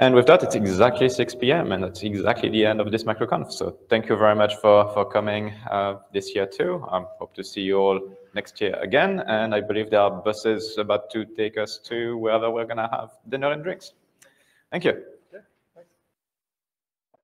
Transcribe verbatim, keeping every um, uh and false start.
And with that, it's exactly six p m and that's exactly the end of this MicroConf. So thank you very much for, for coming uh, this year too. I hope to see you all next year again. And I believe there are buses about to take us to wherever we're gonna have dinner and drinks. Thank you.